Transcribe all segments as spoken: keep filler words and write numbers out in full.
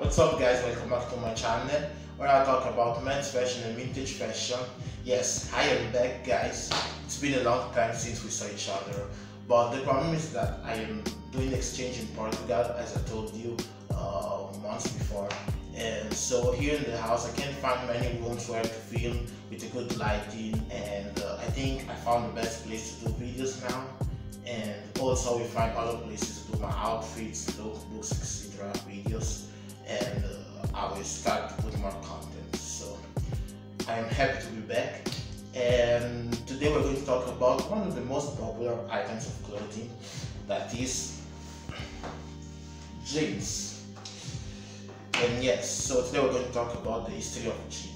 What's up guys, welcome back to my channel where I talk about men's fashion and vintage fashion. Yes, I am back guys. It's been a long time since we saw each other, but the problem is that I am doing exchange in Portugal, as I told you uh, months before, and so here in the house I can't find many rooms where to film with a good lighting, and uh, I think I found the best place to do videos now. And also we find other places to do my outfits, lookbooks, et cetera videos, and uh, I will start to put more content. So I am happy to be back, and today we're going to talk about one of the most popular items of clothing, that is jeans. And yes, so today we're going to talk about the history of jeans.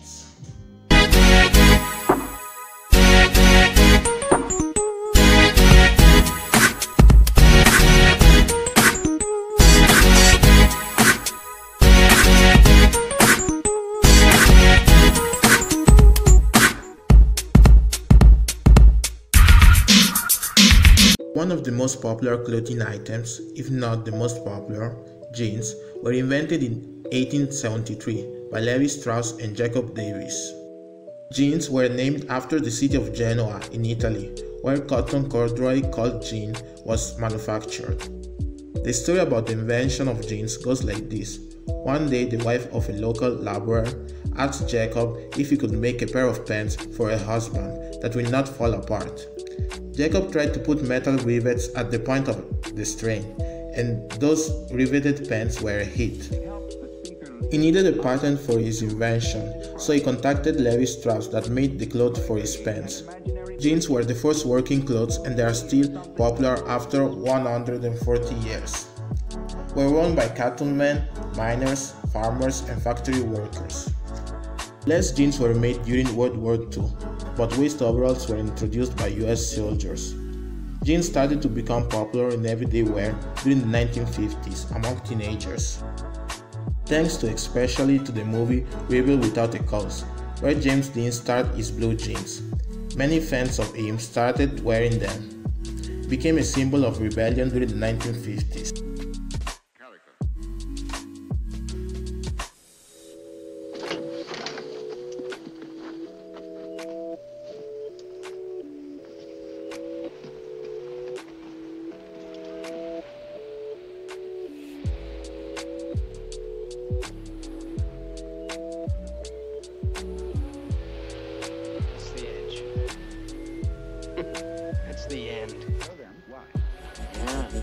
One of the most popular clothing items, if not the most popular, jeans, were invented in eighteen seventy-three by Levi, Strauss and Jacob Davis. Jeans were named after the city of Genoa in Italy, where cotton corduroy called jean was manufactured. The story about the invention of jeans goes like this. One day, the wife of a local laborer asked Jacob if he could make a pair of pants for her husband that will not fall apart. Jacob tried to put metal rivets at the point of the strain, and those riveted pants were a hit. He needed a patent for his invention, so he contacted Levi Strauss that made the cloth for his pants. Jeans were the first working clothes, and they are still popular after one hundred forty years. Were worn by cattlemen, miners, farmers, and factory workers. Less jeans were made during World War Two, but waist overalls were introduced by U S soldiers. Jeans started to become popular in everyday wear during the nineteen fifties among teenagers, thanks to especially to the movie Rebel Without a Cause, where James Dean starred his blue jeans. Many fans of him started wearing them. It became a symbol of rebellion during the nineteen fifties. The end. So then, why? Yeah.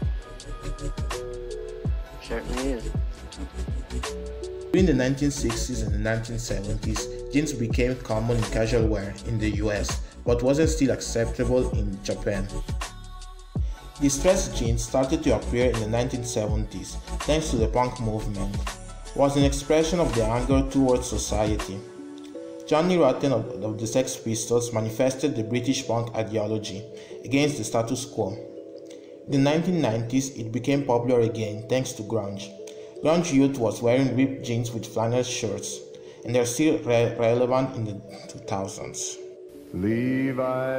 Certainly is. During the nineteen sixties and the nineteen seventies, jeans became common in casual wear in the U S, but wasn't still acceptable in Japan. Distressed jeans started to appear in the nineteen seventies thanks to the punk movement. It was an expression of the anger towards society. Johnny Rotten of, of the Sex Pistols manifested the British punk ideology against the status quo. In the nineteen nineties, it became popular again thanks to grunge. Grunge youth was wearing ripped jeans with flannel shirts, and they're still re relevant in the two thousands. Levi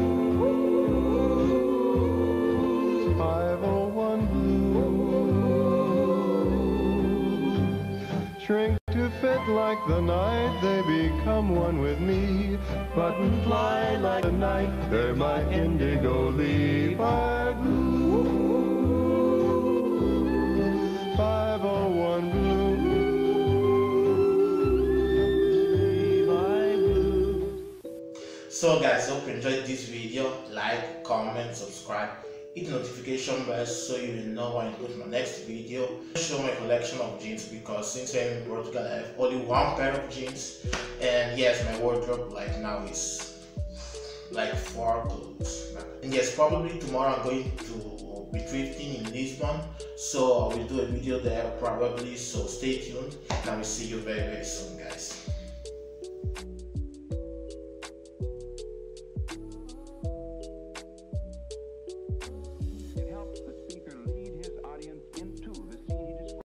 blues, five oh one blues, shrink to fit like the night, they become one with me, button fly like the night, they're my indigo. Levi blues, five oh one blues, Levi blues. So guys, hope you enjoyed this video. Like, comment, subscribe, hit the notification bell so you will know when I put my next video. I'll show my collection of jeans, because since I'm in Portugal I have only one pair of jeans, and yes, my wardrobe like now is like four clothes. And yes, probably tomorrow I'm going to be thrifting in Lisbon, so I will do a video there probably, so stay tuned, and I will see you very very soon guys.